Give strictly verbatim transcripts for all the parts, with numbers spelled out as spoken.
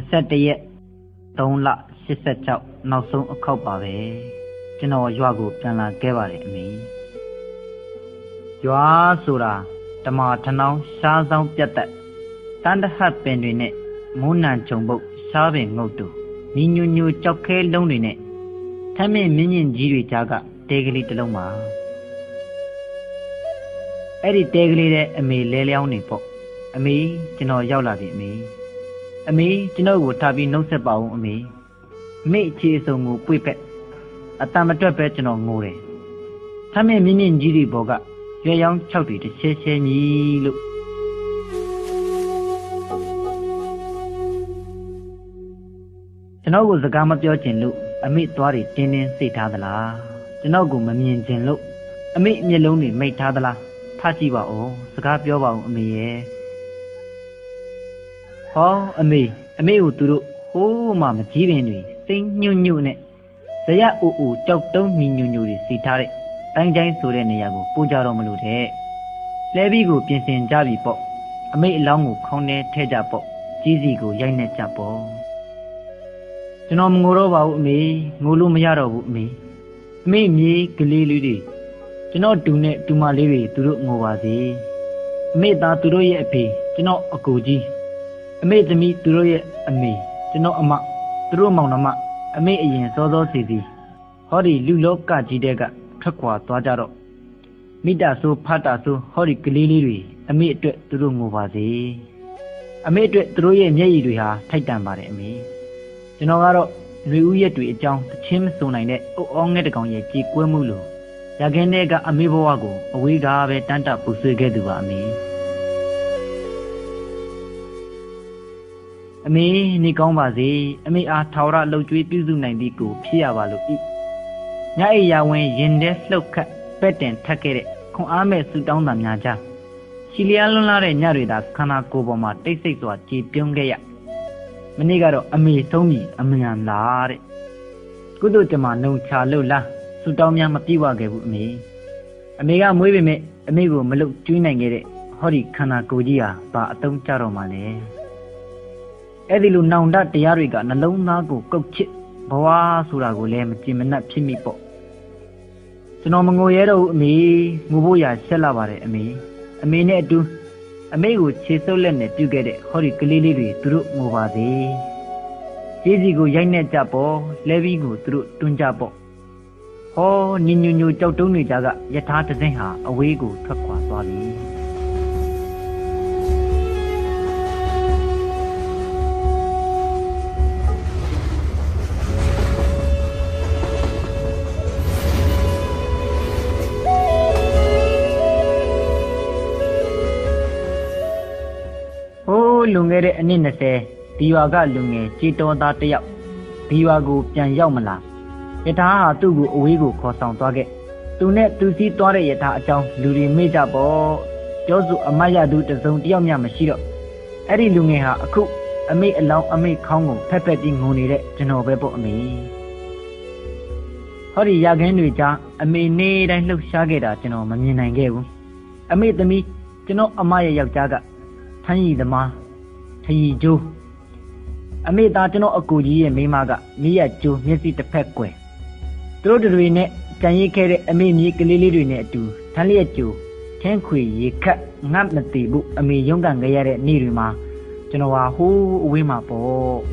set the yet don't la she set out now so a cup of it. You know you are good and I gave it me. You are Sura, the Martinau, Shaz down Piata. Thunder had been in it, moon and chumbo, shaving no to. Ninu knew chocolate lonely net. Tammy minion Jiri Jaga, take a little loma. Eddie take it a me lay on it. A me, you know, you love it me. A me, you know, what have you no about me. Me, cheese on move whippet. A time a trapet on more. Tammy minion Jiri Boga, your young chowdy to say me look. Chino was a gum of your chin look, a meat tory tinning seat adala. Chino go mammy chin look, a meat me lonely made tadala. Tachiba o, Sagap Yoba me. Oh, a me, a me would do, oh, mamma, Jivenry, sing new new net. Say, oh, chok don't mean you knew this, see tare. Tang Jang Sureniago, Pujaro Malute. Levy go pincing Javi pop. A me long cone teja pop. Cheesy go yanet chapo. Genom Murova me, Mulum Yaro me. Me me, Gilili. Do not do net to my levy to look Movazi. Made that to do ye a pay, do not a goji. A made the meat to do ye a me, do not a ma, through Monama, a me in Sodo City. Hori Lulo Kajidega, Kakwa, Twajaro. Mida so pata so hori Gilili, a made to do Movazi. A made to throw ye Yayiha, Titan by me. Genogaro, Ruya to a jump, Chim so nine, oh, on it on ye cheek, Wemulu. Yagenega amiboago, a wig of a tanta pusugeduva me. A me, Nikombazi, a me a taura low to pizu nindico, piavalu eat. Naya when yende slow cat, pet and takere, con ame su down the naja. Chilialunare narida, cana coboma, take six or cheap yongea. Menigaro, a me, Tommy, a me and lare. Gudutama no charlula. Sutamia Matiwa gave me. Amiga movie me, amigo Maluk Tunangere, Hori Kana Kodia, ba Tom Charomale. Edilu now that the Yariga, Nalona go cook chip, Bawa Surago lem, Chimena Chimipo. Sonomango Yero me, Mubuya Selavare me, a minute do. Amigo Chisolene to get it, Hori Kalili through Muvazi. Jizigo Yanet Japo, Levigo through Tunjapo. Oh, Ninu knew Totuni Jaga, Yatata Zenha, away go, Takwa Swali. Oh, Lungere and Ninase, Tiwaga Lunge, Chito Datia, Tiwago, Jan Yamala. Yata to go away go cross on target. To net to see Tore Yata Chow, Luri Meja Bo, Josu Amaya do the zone Diamia Machiro. Eddie Lungeha, a cook, a me allow a me Congo, peppeting Honey, Genova me. Hori Yagan a me need and look shageda, Geno, Mamina and gave. I made the meat, Geno Amaya Yaga, Tiny the Ma, Tay Joe. I made that no a good year, me maga, me at Joe, Missy the Peckway. Through the rene, can ye carry a me make a lily rene to Tally at you? Can we ye cut, not the table, a me young and gayere Nirima, Genoa, who we ma po.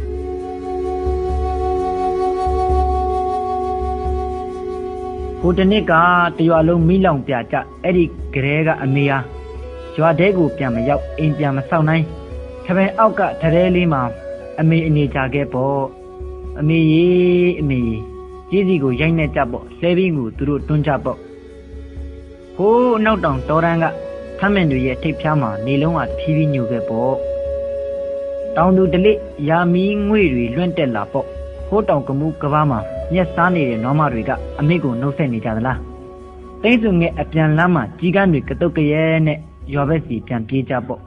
Putaneka, to your long milong piacha, Eddie Grega Amia. Joadego Piama Yap in Piama Saunai. Having outgot Terelima, a me in the Jagepo, a me ye me. Jizigo Yanet Jabo, Slavingu through Tunjabo. Ho no down Toranga, come into ye take Piama, Nilong at P V Nugepo. Down to the lake, Yami Ngui, Luentella Po, Ho down Kamu Kavama, yes, Sunny, Norma Riga, amigo no send each other. Thanks to me a pian lama, Gigan Katoke, Yovesi, Pian Pijabo.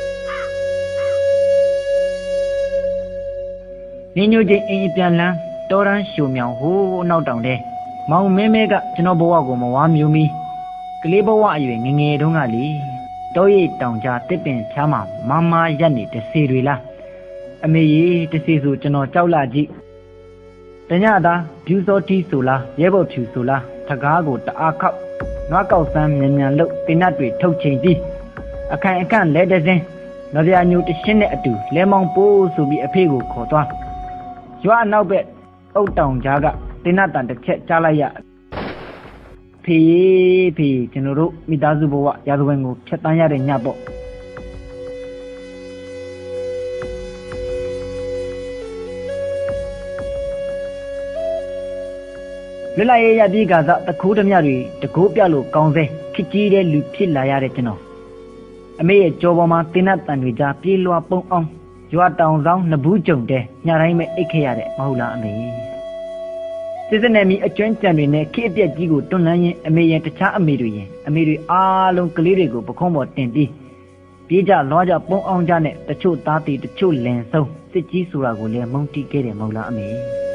Nino de Indiana, တော်ရန်ရှုံမြောင်ဟိုးနောက်တောင်တဲ့မောင်မဲမဲကကျွန်တော်ဘဝကိုမဝါမြူမီကလေးဘဝအရွယ်ငငယ်တုန်းကလေတောရိပ်တောင်ကြားတစ်ပင်ချားမှာမမရက်နေတစေတွေလားအမေကြီးတစေဆိုကျွန်တော်ကြောက်လာကြည့်တညသားဖြူစောတီဆိုလားရဲဘော်ဖြူဆိုလားထကားကိုတအားခောက်နွားကောက်ဆန်းမြန်မြန်လှုပ်တင်နတ်တွေထုတ်ချိန်ပြီးအခိုင်အခန့်လဲတစင်းနဗျာညူတရှင်းနဲ့အတူလဲမောင်ပိုးဆိုပြီးအဖေကိုခေါ်သွားရွာနောက်ဘက်အုတ်တောင်ကြားကတင်နတ်တန်တစ်ချက်ကြားလိုက်ရဖေးဖေးကျွန်တော်တို့မိသားစုဘဝရာဇဝင်ကိုဖျက်ဆီးရတဲ့ညပေါ့လွတ်လပ်ရေးရပြီးကစားတခိုးဓမြတွေတကိုးပြလို့ကောင်းစဲခစ်ကြီးတဲ့လူဖြစ်လာရတဲ့ကျွန်တော်အမေရဲ့ကြောပေါ်မှာတင်းနဲ့တန်တွေကြားပြေးလွှာပုံအောင်ရွာတောင်ဆောင်နဘူးကြုံတဲ့ညတိုင်းပဲအိတ်ခဲ့ရတဲ့မဟုတ်လားအမေစစ်စနဲ့မီအကျွမ်းကြံတွေနဲ့ခေအပြက်ကြီးကိုတွန်းလှန်ရင်အမေရဲ့တခြားအမေတွေရင်အမေတွေအားလုံးကလေးတွေကိုပခုံးပေါ်တင်ပြီးပြေးကြလွှားကြပုံအောင်ကြနဲ့တချို့သားတီတချို့လင်ဆုံးစစ်ကြီးဆိုတာကိုလည်းမုန်းတီးခဲ့တယ်မဟုတ်လားအမေ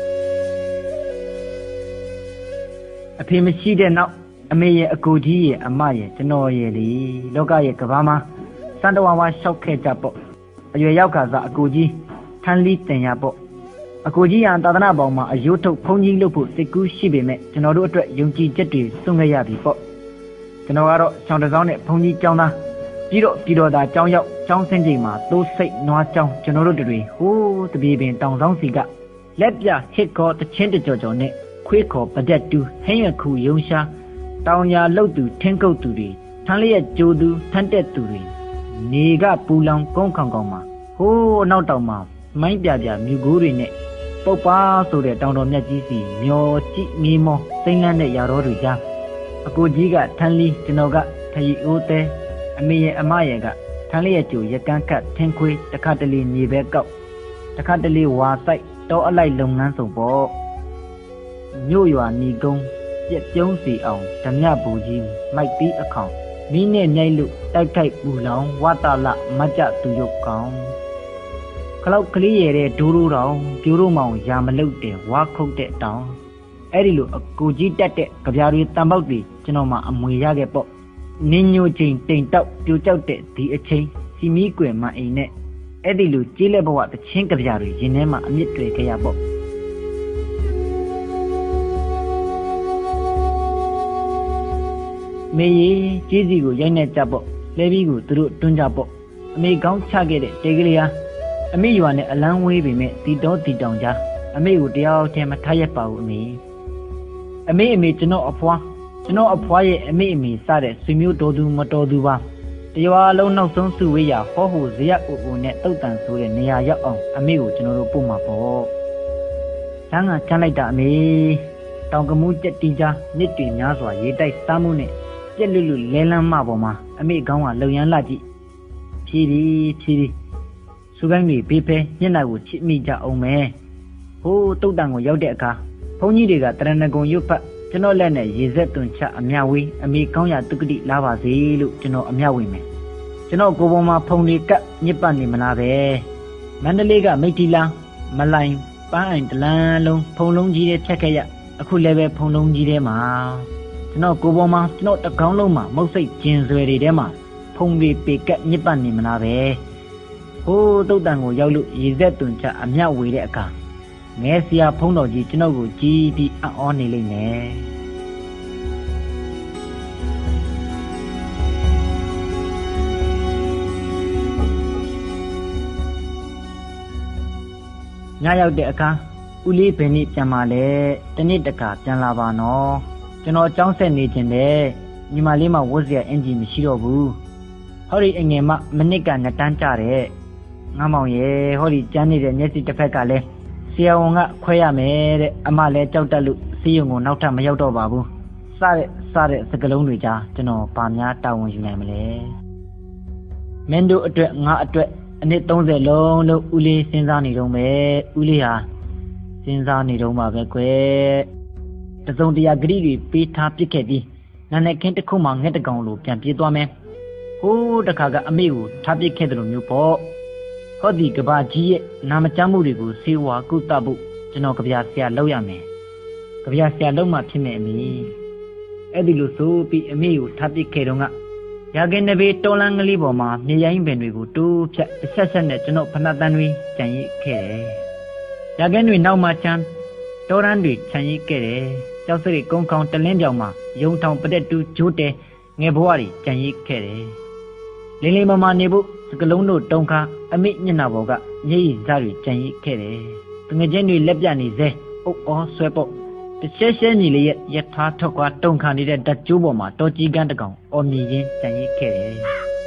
အဖေမရှိတဲ့နောက်အမေရဲ့အကိုကြီးရဲ့အမရဲ့ကျွန်တော်ရဲ့လေလောကရဲ့ကဘာမှာစံတဝါဝါရှောက်ခဲ့ကြပေါ့အရွယ်ရောက်ကစားအကိုကြီးထန်းလီတင်ရပေါ့အကိုကြီးရန်သာသနာပေါင်းမှာအယိုးထုတ်ဖုန်ကြီးလုပ်ဖို့စိတ်ကူးရှိပေမဲ့ကျွန်တော်တို့အတွက်ယုံကြည်ချက်တွေစွန့်ခဲ့ရပြီပေါ့ကျွန်တော်ကတော့ချောင်းတစောင်းနဲ့ဖုန်ကြီးကျောင်းသားပြီးတော့ပြီးတော့ဒါကျောင်းရောက်ကျောင်းဆင်းချိန်မှာတိုးစိတ်နွားကျောင်းကျွန်တော်တို့တွေဟိုးတပြေပင်တောင်ဆောင်စီကလက်ပြဟစ်ခေါ်တချင်းတကြော်ကြော်နဲ့ခွေးခေါ်ပဒက်တူဟင်းရခုယုံရှာတောင်ညာလှုပ်သူထင်းကုတ်သူတွေထန်းလျက်ကြိုးသူထန်းတက်သူတွေနေကပူလောင်ကုန်းခေါင်ခေါင်မှာဟိုးနောက်တောင်မှာမိုင်းပြပြမြူကိုးတွေနဲ့ပုတ်ပါဆိုတဲ့တောင်တော်မြတ်ကြီးစီမျောကြည့်ငေးမောစိမ့်လန်းတဲ့ຢာတော်တွေကြားအကိုကြီးကထန်းလီကျွန်တော်ကခရီအိုးတဲအမေရဲ့အမရဲ့ကထန်းလျက်ကြိုရကန်းခတ်ထင်းခွေးတခါတလေမြေပဲကောက်တခါတလေဝါဆိုင်တောအလိုက်လုပ်ငန်းဆောင်ပေါ့မြို့ရွာနီကုန်းပြက်ပြုံးစီအောင်ဓမြဘူကြီးမိုက်ပြီးအခေါင်မီးနဲ့မြိုက်လို့တိုက်ခိုက်ပူလောင်ဝတလမကြသူရုပ်ကောင်ခလောက်ကလေးရဲတဲ့ဒိုးဒိုးတောင်ပြိုးတို့မောင်ရာမလုတ်တဲ့ဝါခုတ်တဲ့တောင်အဲ့ဒီလိုအကိုကြီးတက်တဲ့ကြပြားတွေတန်ပေါက်တွေကျွန်တော်မှအမွေရခဲ့ပေါ့နင်းညိုချိန်တိမ်တောက်ပြိုကြောက်တဲ့ဒီအချိန်စီမီကွယ်မအိမ်နဲ့အဲ့ဒီလိုကြီးလက်ဘဝတချင်းကြပြားတွေရင်ထဲမှာအမြင့်တွေခဲ့ရပေါ့မေကြီးကြီးစီကိုရိုက်နေကြပေါ့လဲပြီးကိုသူတို့တွန်းကြပေါ့အမေကောင်းချခဲ့တဲ့တေကလေးဟာအမေရွာနဲ့အလန်းဝေးပေမဲ့တီတော်တီတောင်ကြားအမေကိုတရားထဲမှာထားရက်ပါဘူးအမေအမေအမေကျွန်တော်အဖွားကျွန်တော်အဖွားရဲ့အမေအမေစတဲ့ဆွေမျိုးတော်သူမတော်သူပါတရွာလုံးနောက်ဆုံးစုဝေးရဟောဟိုဇရက်အိုအိုနဲ့တုတ်တန်ဆိုတဲ့နေရာရောက်အောင်အမေကိုကျွန်တော်တို့ပို့မှာပေါ့။ဒါငါချမ်းလိုက်တာအမေတောင်ကမူးကြက်တီကြားနစ်တွေများစွာရေးတိုက်စားမှုနဲ့ပြက်လွတ်လွတ်လဲလန်းမပေါ်မှာအမေကောင်းကလုံရန်လာကြည့်ဖြီးပြီးဖြီးပြီးစူကိုင်းတွေဘေးဖဲညက်နာကိုချစ်မိကြအောင်မယ်ဟိုးတုတ်တန်ကိုရောက်တဲ့အခါဘုန်းကြီးတွေကတရဏဂုံရွတ်ဖတ်ကျွန်တော်လက်နဲ့ရေဆက်သွန်ချအမြဝေးအမေကောင်းရတုကတိလာပါစေလို့ကျွန်တော်အမြဝေးမယ်ကျွန်တော်ကိုယ်ပေါ်မှာဖုန်တွေကပ်ညစ်ပတ်နေမလားပဲမန္တလေးကမိတ်တီလာမလိုင်ပန်းအိုင်တလန်းလုံးဖုန်လုံးကြီးတဲ့ဖြတ်ခဲ့ရအခုလည်းပဲဖုန်လုံးကြီးထဲမှာကျွန်တော်ကိုယ်ပေါ်မှာကျွန်တော်တကောင်းလုံးမှာမုတ်စိတ်ကျင်ဆွဲတွေထဲမှာဖုန်တွေပေကက်ညစ်ပတ်နေမလားပဲဟိုးတုတ်တန်ကိုရောက်လို့ရေဆက်သွန်ချအမြဝေးတဲ့အခါငဲဆရာဖုံးတော်ကြီးကျွန်တော်ကိုကြည်ပြီးအံ့ဩနေလိမ့်မယ်ညရောက်တဲ့အခါဦးလေးဘယ်နည်းပြန်มาလဲတနေ့တခါပြန်လာပါနော်ကျွန်တော်အကြောင်းဆက်နေခြင်းတဲ့ညီမလေးမဝတ်စရာအင်ဂျီမရှိတော့ဘူးဟောဒီအငယ်မမနစ်ကနှစ်တန်းကြတဲ့ငါမောင်ရဲ့ဟောဒီကျန်းနေတဲ့မျက်စိတစ်ဖက်ကလည်းဆရာဝန်ကခွဲရမယ်တဲ့အမလည်းကြောက်တက်လို့စီးရုံကိုနောက်ထပ်မရောက်တော့ပါဘူးစတဲ့စတဲ့စကလုံးတွေကြားကျွန်တော်ဗာများတာဝန်ယူနိုင်မလဲမင်းတို့အတွက်ငါအတွက်အနည်းသုံးဆယ်လုံးလို့ဦးလေးစဉ်းစားနေတော့မယ်ဦးလေးဟာစဉ်းစားနေတော့မှာပဲကွယ်တစုံတရာဂရိတွေပေးထားပစ်ခဲ့ပြီးနာနဲ့ခင်းတစ်ခုမှငှက်တကောင်လိုပြန်ပြေးသွားမယ်ဟိုးတခါကအမေကိုထားပစ်ခဲ့တယ်လို့မျိုးပေါ့ဟောဒီကဘာကြီးရဲ့နာမကျမ်းမှုတွေကိုစေဝါကုသဖို့ကျွန်တော်ကြပြဆရာလောက်ရမယ်ကြပြဆရာလောက်မှဖြစ်မယ်အမေအဲ့ဒီလိုဆိုပြီးအမေကိုထားပစ်ခဲ့တော့ကရာကင်းနဘေးတော်လန်းကလေးပေါ်မှာမြေရိုင်းပင်တွေကိုတိုးဖြတ်အဆက်ဆက်နဲ့ကျွန်တော်ဖဏတန်တွေကြံရစ်ခဲ့တယ်ရာကင်းတွေနောက်မှချမ်းတော်ရန်တွေခြံရစ်ခဲ့တယ်ကျောက်စရိကုန်းခေါင်တလင်းပြောင်မှာယုံထောင်ပတက်တူဂျိုးတဲငယ်ဘဝတွေကြံရစ်ခဲ့တယ်လင်းလေးမမနေဖို့စကလုံးတို့တုံခါအမိညနာဘောကညည်ရည်စားတွေကြံရစ်ခဲ့တယ်တငယ်ချင်းတွေလက်ပြနေစေအုပ်အောဆွဲပုတ်တရှဲရှဲညီလေးရဲ့ရထားထွက်ခွာတုံခါနေတဲ့ဓာတ်ကျိုးပေါ်မှာတော်ကြီးကန်းတကောင်အော်မြည်ရင်းကြံရစ်ခဲ့တယ်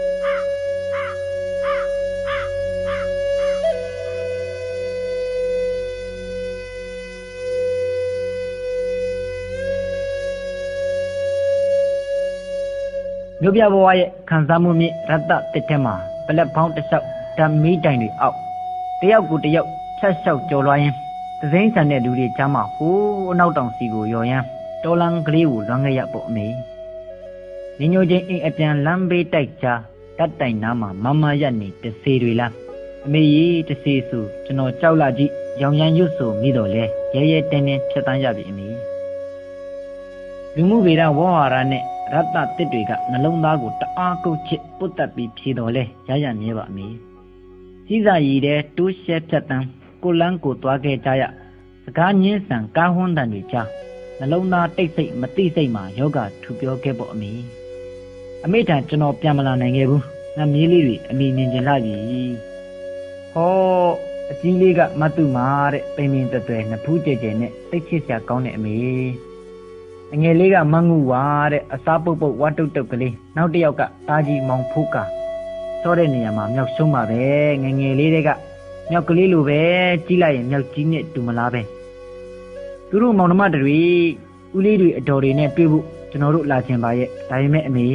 မြို့ပြဘဝရဲ့ခံစားမှုမြင့်ရတ္တတစ်ထဲမှာပလက်ဖောင်းတစ်လျှောက်ဓာမီတိုင်တွေအောက်တယောက်ကိုတယောက်ဖြတ်လျှောက်ကြော်လွှားရင်းသစိမ်းဆန်တဲ့လူတွေကြားမှာဟိုးအနောက်တောင်စီကိုရော်ရမ်းတော်လန်ကလေးကိုလွမ်းခဲ့ရပေါ့အမေညညိုချင်းအိမ်အပြန်လမ်းဘေးတိုက်ချတတ်တိုင်နားမှာမမရက်နေတစေတွေလားအမေကြီးတစေဆိုကျွန်တော်ကြောက်လာကြည့်ရောင်ရမ်းရွတ်ဆိုမိတော့လဲရဲရဲတင်းတင်းဖြတ်တန်းရပြီအမေလူမှုဗေဒဝေါ်ဟာရနဲ့ရတ္တတစ်တွေကနှလုံးသားကိုတအားကုတ်ချစ်ပုတ်တက်ပြီးဖြေတော်လဲရရမြဲပါအမေကြီးစာရည်တဲ့တိုးရှဲဖြတ်တန်းကိုလန်းကိုသွားခဲ့ကြရစကားညင်းဆန်ကားဟွန်းတန်တွေကြားနှလုံးသားတိတ်ဆိတ်မတိစိတ်မှာယောဂထူပြောခဲ့ပေါ့အမေအမေထံကျွန်တော်ပြန်မလာနိုင်ခဲ့ဘူးငါမြေးလေးတွေအမိမြင်ကျင်လာပြီဟောအကြီးလေးကမတုမာတဲ့ပိန်ပင်တွယ်တွယ်နှဖူးကြဲကြဲနဲ့တိတ်ချစ်စရာကောင်းတဲ့အမေအငယ်လေးကမငူဝါတဲ့အစားပုတ်ပုတ်ဝါတုတ်တုတ်ကလေးနောက်တစ်ယောက်ကတာကြီးမောင်ဖိုးကစောတဲ့နေရာမှာမြောက်ရှုံးပါပဲငငယ်လေးတွေကမြောက်ကလေးလိုပဲကြီးလိုက်ရင်မြောက်ကြီးနဲ့တူမလားပဲသူတို့မောင်နှမတွေဦးလေးတွေအတော်တွေနဲ့တွေ့ဖို့ကျွန်တော်တို့လာချင်ပါရဲ့ဒါပေမဲ့အမေ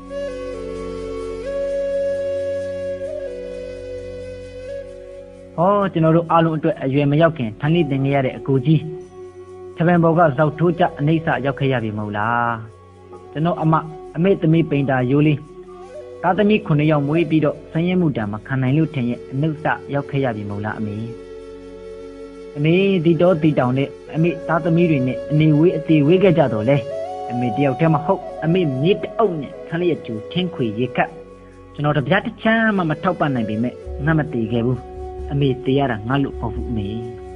ဟောကျွန်တော်တို့အားလုံးအတွက်အရွယ်မရောက်ခင်ထန်လိတင်ခဲ့ရတဲ့အကိုကြီးထပင်ဘော်ကဇောက်ထိုးကြအနှိမ့်ဆရောက်ခဲ့ရပြီမဟုတ်လားကျွန်တော်အမအမေသမီးပိန်တာရိုးလေးသားသမီးခုနှစ်ယောက်မွေးပြီးတော့ဆင်းရဲမှုတံမခံနိုင်လို့ထင်ရဲ့အနှုတ်ဆရောက်ခဲ့ရပြီမဟုတ်လားအမေအမေဒီတော့ဒီတောင်နဲ့အမေသားသမီးတွေနဲ့အနေဝေးအသေးဝေးခဲ့ကြတော့လေအမေတယောက်တည်းမဟုတ်အမေမြေတအုပ်နဲ့ခလေးရကျူထင်းခွေရေကတ်ကျွန်တော်တပြားတစ်ချမ်းမှမထောက်ပံ့နိုင်ပေမဲ့ငါမတည်ခဲ့ဘူးအမေတည်ရတာငါလို့မဟုတ်ဘူးအမေ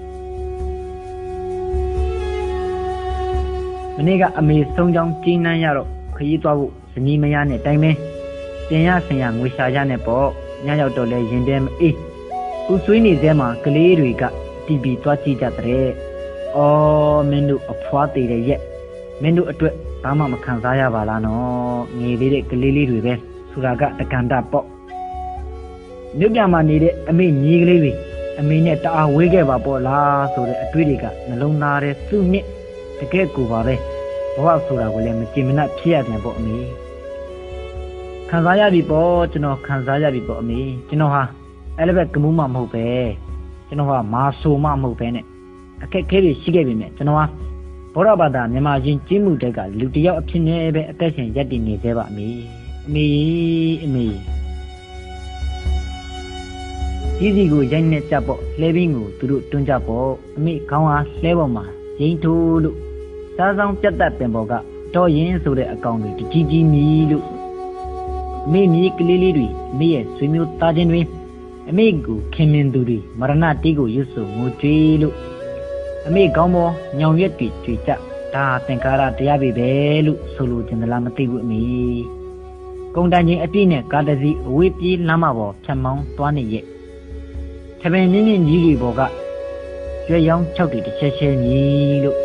မနေ့ကအမေဆုံးချောင်းကျင်းနှမ်းရတော့ခရီးသွားဖို့ဇနီးမယားနဲ့တိုင်ပင်တင်ရဆင်ရငွေရှာရနဲ့ပေါ့ညရောက်တော့လဲရင်တဲမအေးဦးဆွေးနေသေးမှာကလေးတွေကတီဗီသွားကြည့်ကြတဲ့အော်မင်းတို့အဖွားသေးတဲ့ရက်မင်းတို့အတွက်ဘာမှမခံစားရပါလားနော်ငယ်လေးတဲ့ကလေးလေးတွေပဲဆိုတာကတက္ကန္တပေါ့မြို့ပြမှာနေတဲ့အမေညီကလေးတွေအမေနဲ့တအားဝေးခဲ့ပါပေါ့လားဆိုတဲ့အတွေ့တွေကနှလုံးသားထဲစုနှစ်တကယ်ကိုပါပဲဘဝဆိုတာကိုလည်းမကြင်မနှက်ဖြစ်ရပြန်ပေါ့အမေခံစားရပြီပေါ့ကျွန်တော်ခံစားရပြီပေါ့အမေကျွန်တော်ဟာအဲ့လိုပဲကမှုမှမဟုတ်ပဲကျွန်တော်ဟာမာဆိုမှမဟုတ်ပဲနဲ့အခက်ခဲတွေရှိခဲ့ပြီမြဲကျွန်တော်ဟာဘောရဘာသာမြန်မာချင်းကျင်းမှုတက်ကလူတယောက်အဖြစ်နဲ့ပဲအသက်ရှင်ရပ်တည်နေသေးပါအမေအမေအမေကြီးစီကိုရိုက်နေကြပေါ့လှဲဘင်းကိုသူတို့တွန်းကြပေါ့အမေခေါင်းဟာလှဲပေါ်မှာရင်းထိုးလို့စားဆောင်ပြတ်တက်ပင်ပေါ်ကတော့ရင်ဆိုတဲ့အကောင်တွေတကြီးကြီးမြည်လို့အမေမြေကလေးလေးတွေအမေရဲ့ဆွေမျိုးသားချင်းတွေအမေကိုခင်မင်သူတွေမရဏတေးကိုရွတ်ဆိုငိုကြွေးလို့အမေကောင်းပေါ်ညောင်ရက်တွေကြွေကြဒါသင်္ကာရတရားပဲပဲလို့ဆိုလိုချင်သလားမသိဘူးအမေကုံတန်ချင်းအပြည့်နဲ့ကားတစ်စီးအဝေးပြေးလမ်းမပေါ်ဖြတ်မောင်းသွားနေရဲ့ထပင်မြင့်မြင့်ကြီးတွေပေါ်ကကျွဲရောင်း၆တွေတစ်ချက်ချက်မြည်လို့